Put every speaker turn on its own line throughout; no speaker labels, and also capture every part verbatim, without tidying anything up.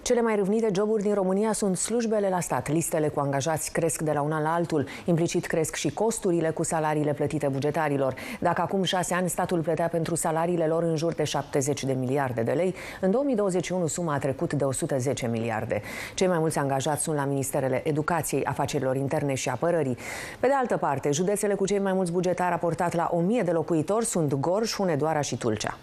Cele mai râvnite joburi din România sunt slujbele la stat. Listele cu angajați cresc de la un an la altul. Implicit cresc și costurile cu salariile plătite bugetarilor. Dacă acum șase ani statul plătea pentru salariile lor în jur de șaptezeci de miliarde de lei, în două mii douăzeci și unu suma a trecut de o sută zece miliarde. Cei mai mulți angajați sunt la Ministerele Educației, Afacerilor Interne și Apărării. Pe de altă parte, județele cu cei mai mulți bugetari raportat la o mie de locuitori sunt Gorj, Hunedoara și Tulcea.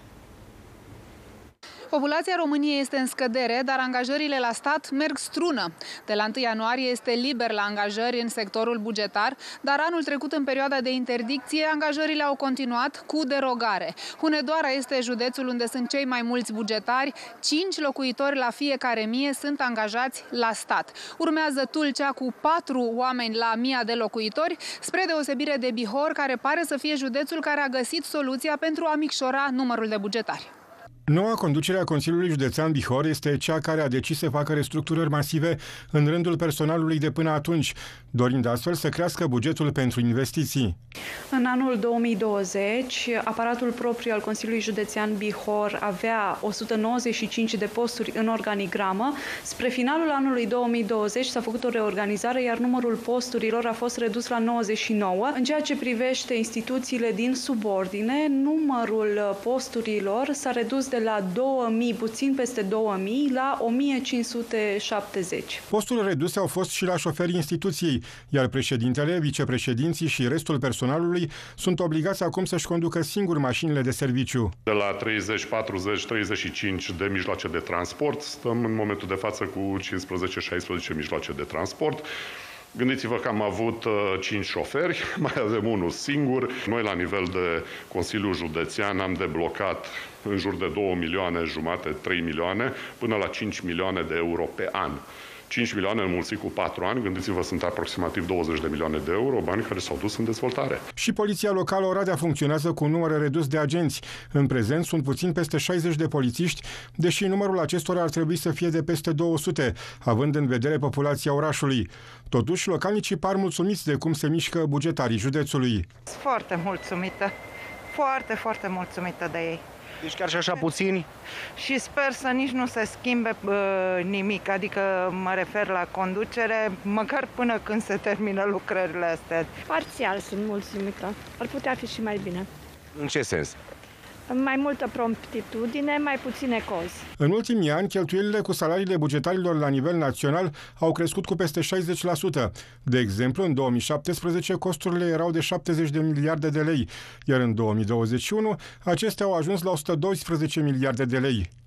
Populația României este în scădere, dar angajările la stat merg strună. De la întâi ianuarie este liber la angajări în sectorul bugetar, dar anul trecut, în perioada de interdicție, angajările au continuat cu derogare. Hunedoara este județul unde sunt cei mai mulți bugetari, cinci locuitori la fiecare mie sunt angajați la stat. Urmează Tulcea cu patru oameni la mia de locuitori, spre deosebire de Bihor, care pare să fie județul care a găsit soluția pentru a micșora numărul de bugetari.
Noua conducere a Consiliului Județean Bihor este cea care a decis să facă restructurări masive în rândul personalului de până atunci, dorind astfel să crească bugetul pentru investiții.
În anul două mii douăzeci, aparatul propriu al Consiliului Județean Bihor avea o sută nouăzeci și cinci de posturi în organigramă. Spre finalul anului două mii douăzeci s-a făcut o reorganizare, iar numărul posturilor a fost redus la nouăzeci și nouă. În ceea ce privește instituțiile din subordine, numărul posturilor s-a redus de la două mii, puțin peste două mii, la o mie cinci sute șaptezeci.
Posturile reduse au fost și la șoferii instituției, iar președintele, vicepreședinții și restul personalului sunt obligați acum să-și conducă singuri mașinile de serviciu.
De la treizeci, patruzeci, treizeci și cinci de mijloace de transport, stăm în momentul de față cu cincisprezece șaisprezece mijloace de transport. Gândiți-vă că am avut cinci șoferi, mai avem unul singur. Noi, la nivel de Consiliul Județean, am deblocat în jur de două milioane jumate, trei milioane, până la cinci milioane de euro pe an. cinci milioane înmulțit cu patru ani, gândiți-vă, sunt aproximativ douăzeci de milioane de euro, bani care s-au dus în dezvoltare.
Și Poliția Locală Oradea funcționează cu un număr redus de agenți. În prezent sunt puțin peste șaizeci de polițiști, deși numărul acestora ar trebui să fie de peste două sute, având în vedere populația orașului. Totuși, localnicii par mulțumiți de cum se mișcă bugetarii județului.
Sunt foarte mulțumită, foarte, foarte mulțumită de ei.
Deci chiar și așa puțini?
Și sper să nici nu se schimbe uh, nimic, adică mă refer la conducere, măcar până când se termină lucrările astea.
Parțial sunt mulțumită, ar putea fi și mai bine.
În ce sens?
Mai multă promptitudine, mai puține cozi.
În ultimii ani, cheltuielile cu salariile bugetarilor la nivel național au crescut cu peste șaizeci la sută. De exemplu, în două mii șaptesprezece, costurile erau de șaptezeci de miliarde de lei, iar în două mii douăzeci și unu, acestea au ajuns la o sută doisprezece miliarde de lei.